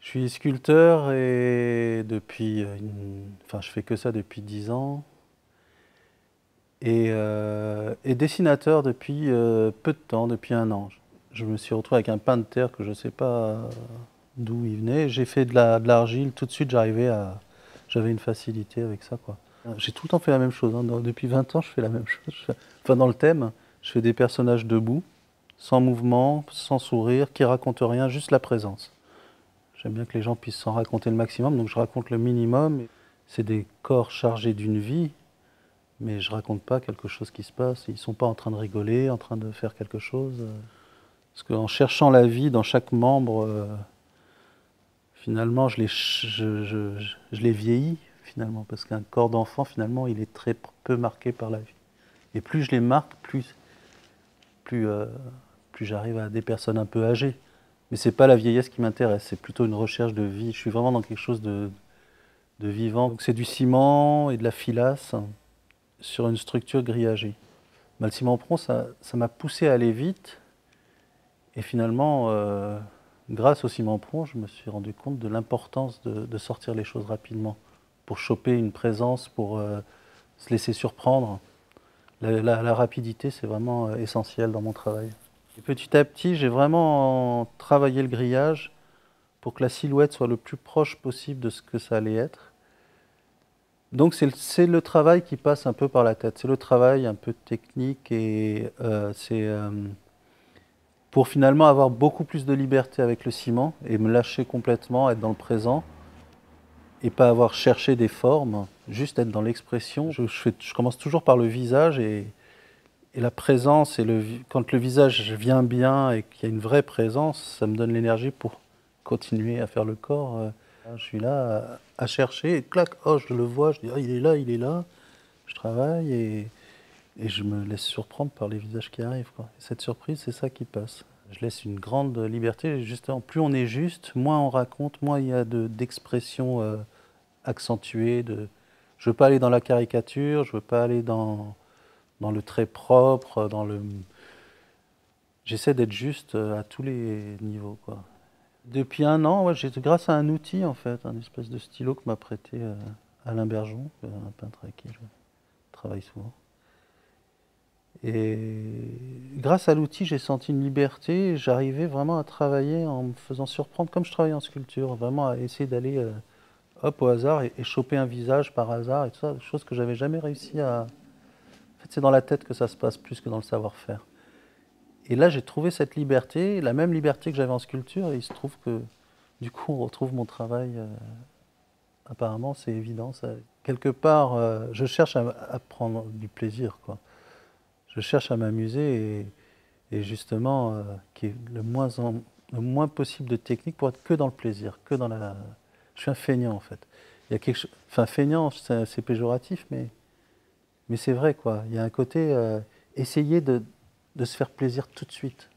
Je suis sculpteur et depuis, enfin je fais que ça depuis 10 ans et dessinateur depuis peu de temps, depuis 1 an. Je me suis retrouvé avec un pain de terre que je ne sais pas d'où il venait. J'ai fait de l'argile, tout de suite j'avais une facilité avec ça, quoi. J'ai tout le temps fait la même chose, hein. Depuis 20 ans je fais la même chose. Enfin dans le thème, je fais des personnages debout, sans mouvement, sans sourire, qui racontent rien, juste la présence. J'aime bien que les gens puissent s'en raconter le maximum, donc je raconte le minimum. C'est des corps chargés d'une vie, mais je raconte pas quelque chose qui se passe. Ils sont pas en train de rigoler, en train de faire quelque chose. Parce qu'en cherchant la vie dans chaque membre, finalement, je les vieillis, finalement. Parce qu'un corps d'enfant, finalement, il est très peu marqué par la vie. Et plus je les marque, plus, plus j'arrive à des personnes un peu âgées. Mais c'est pas la vieillesse qui m'intéresse, c'est plutôt une recherche de vie. Je suis vraiment dans quelque chose de vivant. Donc c'est du ciment et de la filasse sur une structure grillagée. Bah, le ciment prond, ça m'a poussé à aller vite. Et finalement, grâce au ciment prond, je me suis rendu compte de l'importance de sortir les choses rapidement pour choper une présence, pour se laisser surprendre. La rapidité, c'est vraiment essentiel dans mon travail. Et petit à petit, j'ai vraiment travaillé le grillage pour que la silhouette soit le plus proche possible de ce que ça allait être. Donc c'est le travail qui passe un peu par la tête, c'est le travail un peu technique et c'est pour finalement avoir beaucoup plus de liberté avec le ciment et me lâcher complètement, être dans le présent et pas avoir cherché des formes, juste être dans l'expression. Je commence toujours par le visage et la présence, quand le visage vient bien et qu'il y a une vraie présence, ça me donne l'énergie pour continuer à faire le corps. Je suis là à chercher et clac, oh je le vois, je dis ah, il est là. Je travaille et je me laisse surprendre par les visages qui arrivent, quoi. Et cette surprise, c'est ça qui passe. Je laisse une grande liberté, justement, plus on est juste, moins on raconte, moins il y a d'expressions accentuées. Je veux pas aller dans la caricature, je veux pas aller dans le très propre, J'essaie d'être juste à tous les niveaux, quoi. Depuis 1 an, ouais, grâce à un outil, en fait, un espèce de stylo que m'a prêté Alain Bergeon, un peintre avec qui je travaille souvent. Et grâce à l'outil, j'ai senti une liberté. J'arrivais vraiment à travailler en me faisant surprendre, comme je travaillais en sculpture, vraiment à essayer d'aller hop au hasard et choper un visage par hasard et tout ça, chose que j'avais jamais réussi à. En fait, c'est dans la tête que ça se passe plus que dans le savoir-faire. Et là, j'ai trouvé cette liberté, la même liberté que j'avais en sculpture, et il se trouve que du coup, on retrouve mon travail. Apparemment, c'est évident. Ça. Quelque part, je cherche à prendre du plaisir, quoi. Je cherche à m'amuser et justement, qu'il y ait le moins possible de technique pour être que dans le plaisir, que dans la. Je suis un feignant en fait. Il y a quelque chose. Enfin, feignant, c'est péjoratif, mais c'est vrai, quoi. Il y a un côté essayer de se faire plaisir tout de suite.